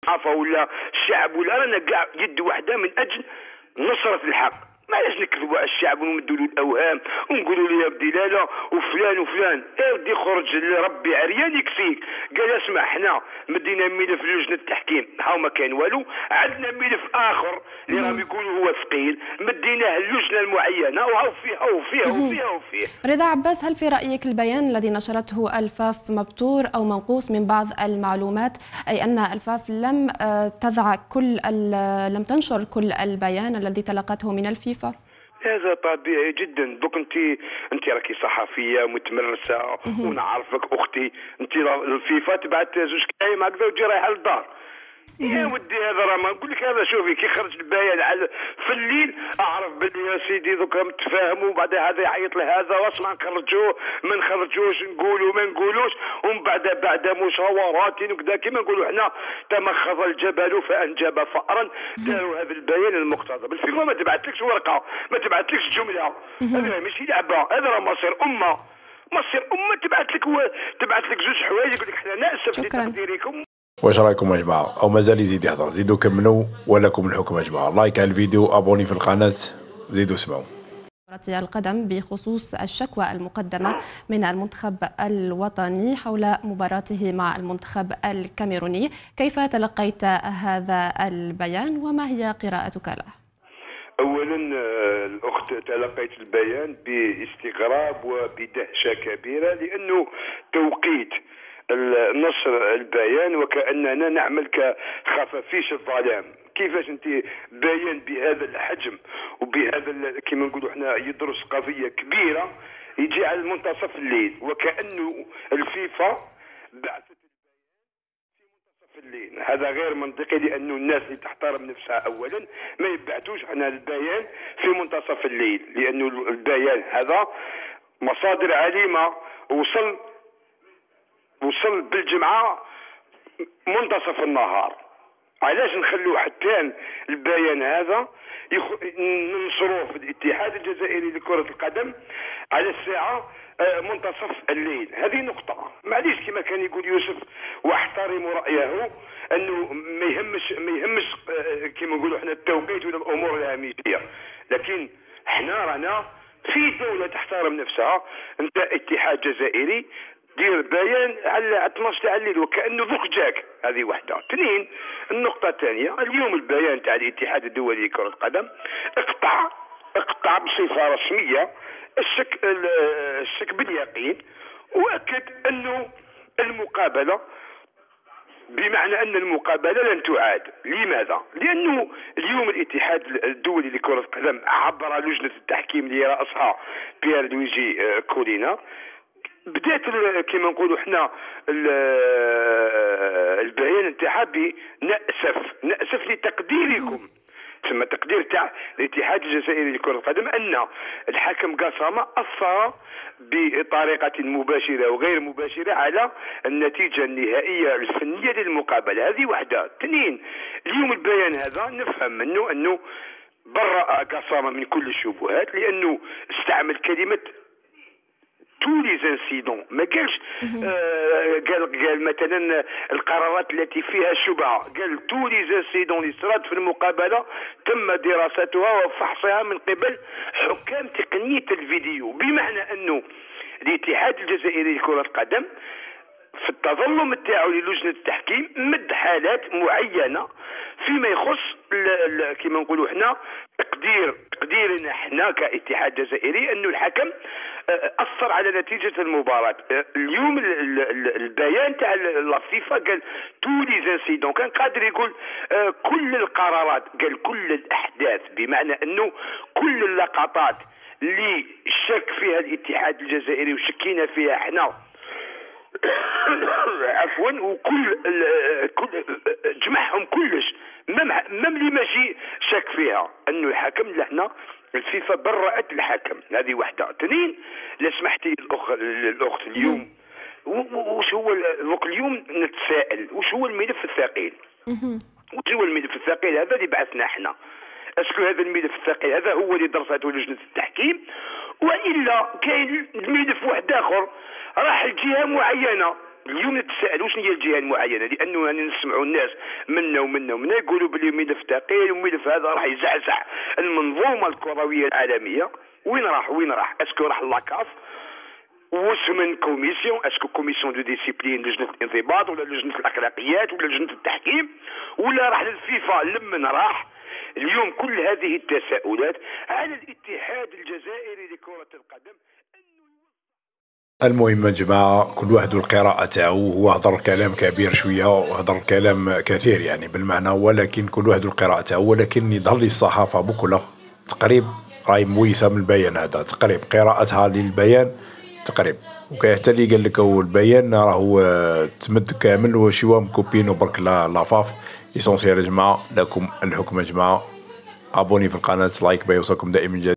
الصحافه ولا الشعب ولا رانا كاع يد واحده من اجل نصره الحق. علاش نكذبوا على الشعب ونمدوا له الاوهام ونقولوا له يا بدي لا لا وفلان وفلان؟ يا ودي خرج لربي عريان يكفيك. قال اسمع حنا مدينا ملف لجنه التحكيم هاو ما كان والو، عندنا ملف اخر اللي راهم يقولوا هو ثقيل مديناه اللجنه المعينه وهاو فيها وفيها وفيها وفيه. رضا عباس، هل في رايك البيان الذي نشرته الفاف مبتور او منقوص من بعض المعلومات، اي ان الفاف لم تنشر كل البيان الذي تلقته من الفيفا؟ هذا طبيعي جدا. دوك انت راكي صحفيه متمرسه ونعرفك اختي. انت الفيفا تبعت زوج كايم هكذا وتجي رايحه للدار. يا ودي هذا راه ما نقول لك. هذا شوفي كي خرج البيان على في الليل اعرف باللي يا سيدي دوك متفاهموا وبعد هذا يعيط لهذا واسمع نخرجوه ما نخرجوش نقولوا ما نقولوش ومن بعد مشاورات وكذا كيما نقولوا حنا تمخض الجبل فانجب فأرا. داروا هذا البيان المقتضب. الفيفا ما تبعثلكش ورقه ما تبعثلكش جمله. هذا ماشي لعبه. هذا راه مصير امه تبعث لك زوج حوايج يقول لك حنا ناسف لتقديركم. واش رايكم يا جماعه؟ او مازال يزيد يهضر؟ زيدوا كملوا ولكم الحكم يا جماعه. لايك على الفيديو، ابوني في القناه، زيدوا سمعوا. كرة القدم بخصوص الشكوى المقدمة من المنتخب الوطني حول مباراته مع المنتخب الكاميروني، كيف تلقيت هذا البيان وما هي قراءتك له؟ اولا الاخت تلقيت البيان باستغراب وبدهشه كبيره لانه توقيت نشر البيان وكأننا نعمل كخفافيش الظلام. كيفاش انت بيان بهذا الحجم وبهذا كما نقولوا احنا يدرس قضيه كبيره يجي على منتصف الليل وكأنه الفيفا بعثت البيان في منتصف الليل؟ هذا غير منطقي لانه الناس اللي تحترم نفسها اولا ما يبعثوش عن البيان في منتصف الليل، لانه البيان هذا مصادر عليمه وصل بالجمعة منتصف النهار. علاش نخلوا حتى البيان هذا ننشروه في الاتحاد الجزائري لكرة القدم على الساعة منتصف الليل؟ هذه نقطة. معليش كما كان يقول يوسف واحترم رأيه انه ما يهمش كما نقولوا احنا التوقيت ولا الامور الهامشية، لكن احنا رانا في دولة تحترم نفسها. انت اتحاد جزائري دير بيان على 12 تاع الليل وكانه ذوق جاك. هذه واحده. اثنين، النقطه الثانيه، اليوم البيان تاع الاتحاد الدولي لكره القدم اقطع بصفه رسميه الشك باليقين، واكد انه المقابله بمعنى ان المقابله لن تعاد. لماذا؟ لانه اليوم الاتحاد الدولي لكره القدم عبر لجنه التحكيم اللي راسها بيير لويجي كولينا بدات كما نقولوا حنا البيان نتاعها نأسف لتقديركم. ثم تقدير تاع الاتحاد الجزائري لكرة القدم ان الحكم قاسامة اثر بطريقة مباشرة وغير مباشرة على النتيجة النهائية الفنية للمقابلة. هذه واحدة. اثنين، اليوم البيان هذا نفهم منه انه برأ قاسامة من كل الشبهات لانه استعمل كلمة tous les incidents. ما قالش قال مثلا القرارات التي فيها شبهه، قال tous les incidents اللي صارت في المقابله تم دراستها وفحصها من قبل حكام تقنيه الفيديو. بمعنى انه الاتحاد الجزائري لكره القدم في التظلم تاعو للجنه التحكيم مد حالات معينه فيما يخص كما نقولوا حنا تقديرنا حنا كاتحاد جزائري انه الحكم اثر على نتيجه المباراه. اليوم البيان تاع الفيفا قال تو لي زانسيدون، كان قادر يقول كل القرارات، قال كل الاحداث، بمعنى انه كل اللقطات اللي شك فيها الاتحاد الجزائري وشكينا فيها حنا عفوا، وكل جمعهم كلش مم اللي ماشي شك فيها انه الحكم لهنا الفيفا برأت الحكم. هذه واحده. اثنين، لا سمحتي الاخت اليوم وش هو اليوم نتساءل وش هو الملف الثقيل؟ وش هو الملف الثقيل هذا اللي بعثنا احنا؟ اسكو هذا الملف الثقيل هذا هو اللي درسته لجنه التحكيم، والا كاين الملف واحد اخر راح لجهه معينه اليوم نتساءلوا شنو هي الجهه المعينه، لانه يعني نسمعوا الناس منا ومنا ومنا يقولوا بلي ملف ثقيل وملف هذا راح يزعزع المنظومه الكرويه العالميه. وين راح اسكو راح لاكاف وسمن كوميسيون، اسكو كوميسيون دو ديسيبلين، لجنه الانضباط ولا لجنه الاخلاقيات ولا لجنه التحكيم، ولا راح للفيفا لمن راح؟ اليوم كل هذه التساؤلات على الاتحاد الجزائري لكره القدم. المهم يا جماعة كل واحد والقراءة تاعو، هو هضر كلام كبير شوية وهضر كلام كثير يعني بالمعنى، ولكن كل واحد والقراءة تاعو. ولكن يظهر لي الصحافة بكلة تقريب راهي مويسة من البيان هذا، تقريب قراءتها للبيان تقريب، وكاين حتى اللي قال لك البيان راهو تمد كامل وشوا مكوبينو برك لافاف. ايسونسيال يا جماعة، لكم الحكم يا جماعة. ابوني في القناة، لايك باي يوصلكم دائما.